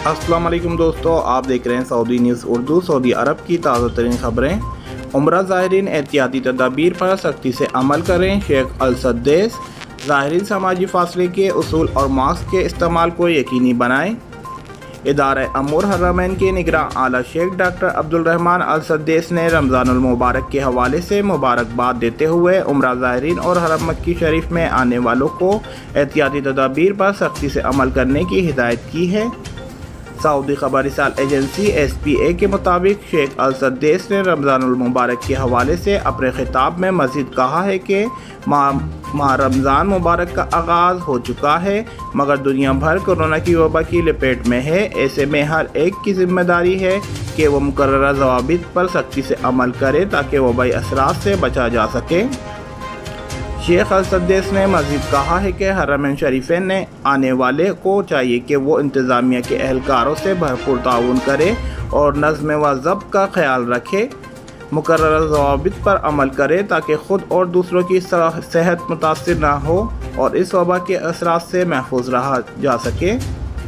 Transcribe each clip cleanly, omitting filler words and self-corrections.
अस्सलाम वालेकुम दोस्तों, आप देख रहे हैं Saudi news Urdu. Saudi Arab की ताज़ा तरीन खबरें। उम्रा ज़ाहिरीन एहतियाती तदाबीर पर सख्ती से अमल करें। शेख अल सद्देस ज़ाहिरीन समाजी फासले के उसूल और मास्क के इस्तेमाल को यकीनी बनाएं। इदारा अमूर हरमैन के निगरान आला शेख doctor Abdul Rahman Al Sudais ने रमज़ानुल मुबारक के हवाले से मुबारकबाद देते हुए उम्रा ज़ाहिरीन और हरम मक्की शरीफ में आने वालों को एहतियाती तदाबीर पर सख्ती से अमल करने की हिदायत की है। सऊदी खबरसाल एजेंसी SPA के मुताबिक शेख अल सद्देस ने रमज़ानुल मुबारक के हवाले से अपने खिताब में मज़ीद कहा है कि माह रमज़ान मुबारक का आगाज़ हो चुका है, मगर दुनिया भर कोरोना की वबा की लपेट में है। ऐसे में हर एक की जिम्मेदारी है कि वह मुकर्ररा ज़वाबित पर सख्ती से अमल करे ताकि वबाई असरात से बचा जा सके। शेख अल सद्देस ने मज़ीद कहा है कि हरमैन शरीफैन ने आने वाले को चाहिए कि वो इंतज़ामिया के एहलकारों से भरपूर ताउन करे और नज़्म व ज़ब्त का ख्याल रखे, मुकर्ररा ज़वाबित पर अमल करे ताकि ख़ुद और दूसरों की सेहत मुतासिर ना हो और इस वबा के असरात से महफूज रहा जा सके।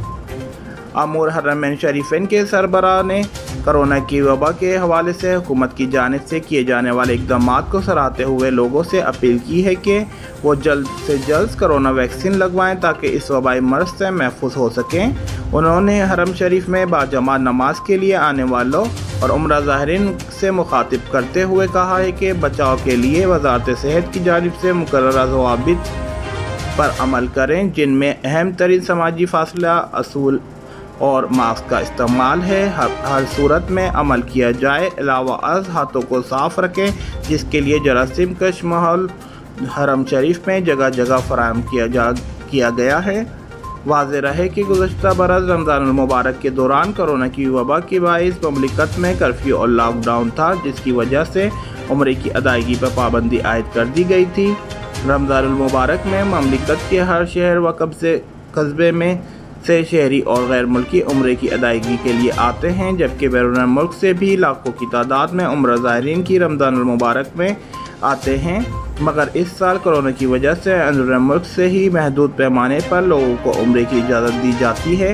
अमूर हरमैन शरीफैन के सरबराह ने कोरोना की वबा के हवाले से हुकूमत की जानिब से किए जाने वाले इक़दामात को सराहते हुए लोगों से अपील की है कि वो जल्द से जल्द कोरोना वैक्सीन लगवाएं ताकि इस वबाई मर्ज़ से महफूज हो सकें। उन्होंने हरम शरीफ में बाजमात नमाज के लिए आने वालों और उम्रा ज़ाहिरीन से मुखातिब करते हुए कहा है कि बचाव के लिए वज़ारत सेहत की जानिब से मुकर्ररा ज़वाबित पर अमल करें, जिनमें अहम तरीन समाजी फासला असूल और मास्क का इस्तेमाल है। हर सूरत में अमल किया जाए। अलावा अज हाथों को साफ रखें, जिसके लिए जरासीम कश माहौल हरम शरीफ में जगह जगह फराहम किया गया है। वाज़ेह रहे कि गुज़श्ता बरस रमज़ानुल मुबारक के दौरान कोरोना की वबा के बाइस ममलिकत में कर्फ्यू और लॉकडाउन था, जिसकी वजह से उम्रे की अदायगी पर पाबंदी आयद कर दी गई थी। रमज़ानुल मुबारक में ममलिकत के हर शहर व कस्बे में से शहरी और गैर मुल्की उम्रे की अदायगी के लिए आते हैं, जबकि बैरून मुल्क से भी लाखों की तादाद में उम्रा ज़ाहिरीन की रमज़ानुल मुबारक में आते हैं, मगर इस साल कोरोना की वजह से अंदरूनी मुल्क से ही महदूद पैमाने पर लोगों को उम्रे की इजाज़त दी जाती है।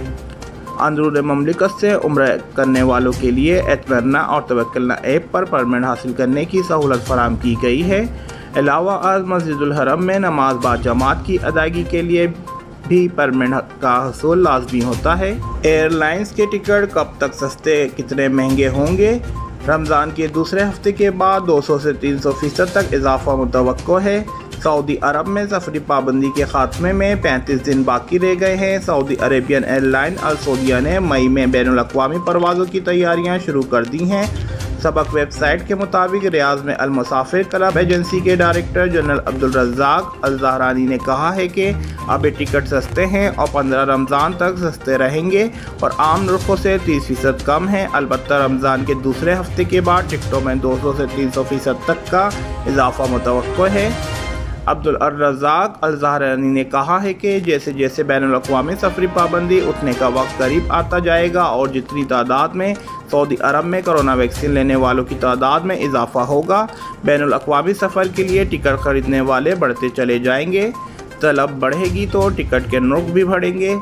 अंदरूनी ममलिकत से उम्रा करने वालों के लिए एतमरना और तवक्कलना ऐप पर परमिट हासिल करने की सहूलत फराहम की गई है। अलावा आज मस्जिदुल हरम में नमाज बाजमात की अदायगी के लिए भी परमिट का हसूल लाजमी होता है। एयरलाइंस के टिकट कब तक सस्ते, कितने महंगे होंगे? रमज़ान के दूसरे हफ्ते के बाद 200 से 300% तक इजाफा मुतवक्को है। सऊदी अरब में सफरी पाबंदी के खात्मे में 35 दिन बाकी रह गए हैं। Saudi Arabian airline Al Saudia ने मई में बैनुल अक़वामी परवाज़ों की तैयारियां शुरू कर दी हैं। सबक वेबसाइट के मुताबिक रियाज में अल मुसाफिर क्लब एजेंसी के director general Abdul Razzaq Al Zahrani ने कहा है कि अब ये टिकट सस्ते हैं और 15 रमज़ान तक सस्ते रहेंगे और आम रुखों से 30% कम हैं। अलबत्ता रमज़ान के दूसरे हफ्ते के बाद टिकटों में 200 से 300% तक का इजाफा मुतवक्को है। अब्दुल रज़्ज़ाक अल ज़हरानी ने कहा है कि जैसे जैसे बैनुल अक़वामी सफरी पाबंदी उठने का वक्त करीब आता जाएगा और जितनी तादाद में सऊदी अरब में कोरोना वैक्सीन लेने वालों की तादाद में इजाफा होगा, बैनुल अक़वामी सफ़र के लिए टिकट ख़रीदने वाले बढ़ते चले जाएंगे। तलब बढ़ेगी तो टिकट के नुर्ख भी बढ़ेंगे।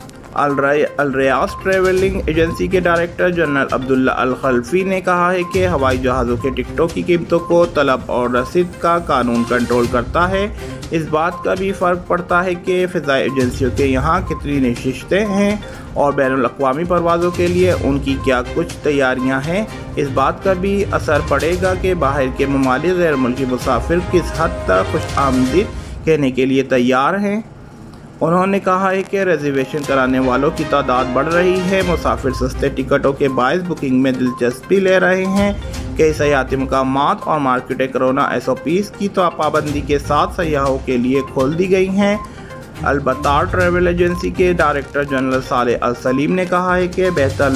अल रियाज ट्रैवलिंग एजेंसी के director general Abdullah Al Khalfi ने कहा है कि हवाई जहाज़ों के टिकटों की कीमतों को तलब और रसीद का कानून कंट्रोल करता है। इस बात का भी फ़र्क पड़ता है कि फ़िज़ाई एजेंसियों के यहाँ कितनी नशिस्तें हैं और बैनुल अक़वामी परवाज़ों के लिए उनकी क्या कुछ तैयारियाँ हैं। इस बात का भी असर पड़ेगा कि बाहर के ममालिक गैर मुल्की मुसाफिर किस हद तक खुश आमदीद कहने के लिए तैयार हैं। उन्होंने कहा है कि रिजर्वेशन कराने वालों की तादाद बढ़ रही है। मुसाफिर सस्ते टिकटों के बायस बुकिंग में दिलचस्पी ले रहे हैं। कई सयाहती मकामात और मार्केटें कोरोना SOPs की तो पाबंदी के साथ सयाहों के लिए खोल दी गई हैं। अलबत्ता ट्रैवल एजेंसी के director general Saleh Al Salim ने कहा है कि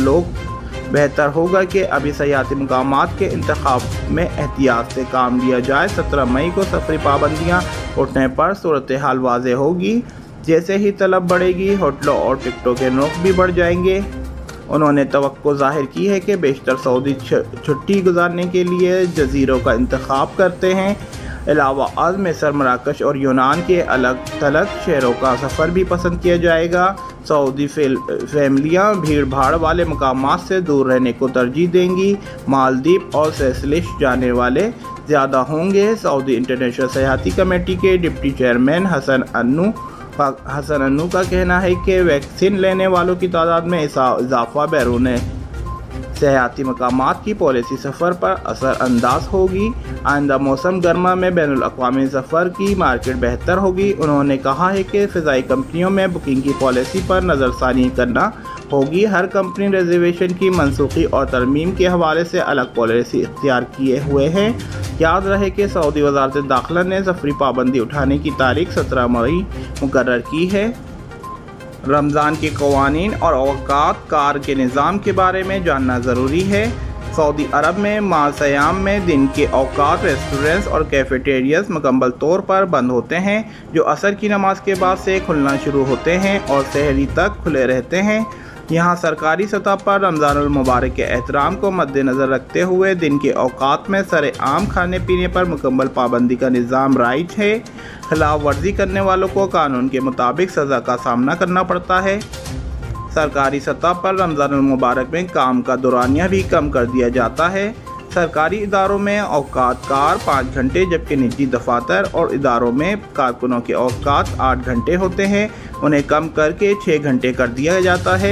बेहतर होगा कि अभी सयाहती मकामात के इंतखाब में एहतियात से काम लिया जाए। 17 मई को सफरी पाबंदियाँ उठने पर सूरत हाल वाज़ेह होगी। जैसे ही तलब बढ़ेगी, होटलों और टिकटों के नुर्ख भी बढ़ जाएंगे। उन्होंने तवक्को जाहिर की है कि बेशतर सऊदी छुट्टी गुजारने के लिए जजीरों का इंतखाब करते हैं। अलावा मिस्र, मराकश और यूनान के अलग थलग शहरों का सफ़र भी पसंद किया जाएगा। सऊदी फैमिलियाँ भीड़ भाड़ वाले मकामात से दूर रहने को तरजीह देंगी। मालदीव और सेशेल्स जाने वाले ज़्यादा होंगे। सऊदी इंटरनेशनल सयाहती कमेटी के डिप्टी चेयरमैन हसन अन्नू का कहना है कि वैक्सीन लेने वालों की तादाद में इजाफा बैरून सयाहती मकामात की पॉलिसी सफ़र पर असर अंदाज होगी। आइंदा मौसम गर्मा में बैनुल अक़वामी सफ़र की मार्केट बेहतर होगी। उन्होंने कहा है कि फ़िज़ाई कंपनियों में बुकिंग की पॉलिसी पर नज़रसानी करना होगी। हर कंपनी रिजर्वेशन की मनसूखी और तरमीम के हवाले से अलग पॉलिसी इख्तियार किए हुए है। याद रहे कि सऊदी वज़ारत दाखिला ने सफरी पाबंदी उठाने की तारीख 17 मई मुकर्रर की है। रमज़ान के कवानीन और औकात कार के निज़ाम के बारे में जानना ज़रूरी है। सऊदी अरब में मासयाम में दिन के औकात रेस्टोरेंट्स और कैफेटेरियाज मुकम्मल तौर पर बंद होते हैं, जो असर की नमाज के बाद से खुलना शुरू होते हैं और सहरी तक खुले रहते हैं। यहाँ सरकारी सतह पर रमज़ानुल मुबारक के एहतराम को मद्देनज़र रखते हुए दिन के औकात में सरेआम खाने पीने पर मुकम्मल पाबंदी का निज़ाम राइज है। खिलाफ वर्जी करने वालों को कानून के मुताबिक सज़ा का सामना करना पड़ता है। सरकारी सतह पर रमज़ानुल मुबारक में काम का दौरानिया भी कम कर दिया जाता है। सरकारी इदारों में औकात कार 5 घंटे, जबकि निजी दफातर और इदारों में कारकुनों के औकात 8 घंटे होते हैं, उन्हें कम करके 6 घंटे कर दिया जाता है।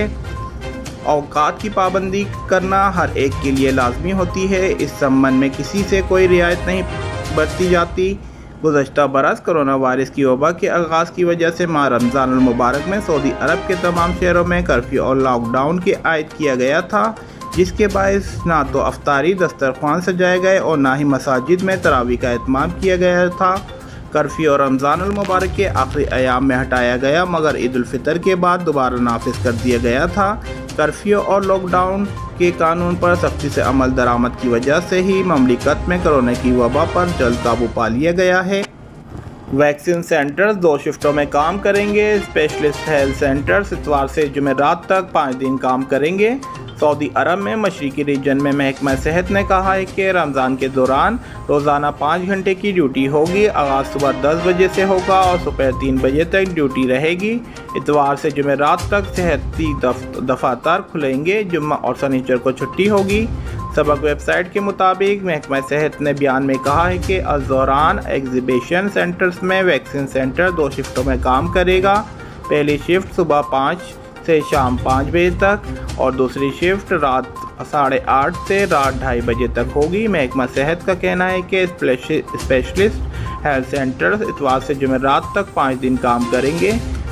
औकात की पाबंदी करना हर एक के लिए लाजमी होती है। इस संबंध में किसी से कोई रियायत नहीं बरती जाती। गुज़श्ता बरस कोरोना वायरस की वबा के आगाज़ की वजह से माह रमज़ानुल मुबारक में सऊदी अरब के तमाम शहरों में कर्फ्यू और लॉकडाउन के आयद किया गया था, जिसके बायस ना तो अफ्तारी दस्तरख्वान सजाए गए और ना ही मसाजिद में तरावी का एहतमाम किया गया था। कर्फ्यू और रमज़ानुल मुबारक के आखिरी अयाम में हटाया गया, मगर ईद उल फितर के बाद दोबारा नाफिज कर दिया गया था। कर्फ्यू और लॉकडाउन के कानून पर सख्ती से अमल दरामद की वजह से ही ममलिकत में कोरोना की वबा पर जल्द काबू पा लिया गया है। वैक्सीन सेंटर्स 2 शिफ्टों में काम करेंगे। स्पेशलिस्ट हेल्थ सेंटर्स इतवार से जुमेरात तक 5 दिन काम करेंगे। सऊदी अरब में मशरिकी रीजन में महकमा सेहत ने कहा है कि रमज़ान के दौरान रोज़ाना 5 घंटे की ड्यूटी होगी। आगाज़ सुबह 10 बजे से होगा और दोपहर 3 बजे तक ड्यूटी रहेगी। इतवार से जुमेरात तक सेहती दफातर खुलेंगे। जुम्मा और शनिचर को छुट्टी होगी। सबक वेबसाइट के मुताबिक महकमा सेहत ने बयान में कहा है कि अज़-ज़ोरान एग्जीबिशन सेंटर्स में वैक्सीन सेंटर 2 शिफ्टों में काम करेगा। पहली शिफ्ट सुबह 5 से शाम 5 बजे तक और दूसरी शिफ्ट रात 8:30 से रात 2:30 बजे तक होगी। महकमा सेहत का कहना है कि स्पेशलिस्ट हेल्थ सेंटर्स इतवार से जुमेरात तक 5 दिन काम करेंगे।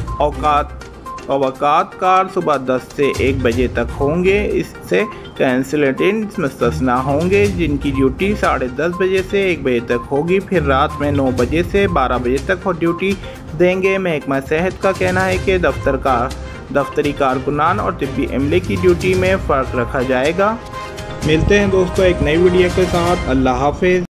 औकात कार सुबह 10 से 1 बजे तक होंगे। इससे कंसल्टेंट्स मुस्तस्ना होंगे, जिनकी ड्यूटी 10:30 बजे से 1 बजे तक होगी। फिर रात में 9 बजे से 12 बजे तक ड्यूटी देंगे। महकमा सेहत का कहना है कि दफ्तरी कारकुनान और तिब्बी अमले की ड्यूटी में फ़र्क रखा जाएगा। मिलते हैं दोस्तों एक नई वीडियो के साथ। अल्लाह हाफिज़।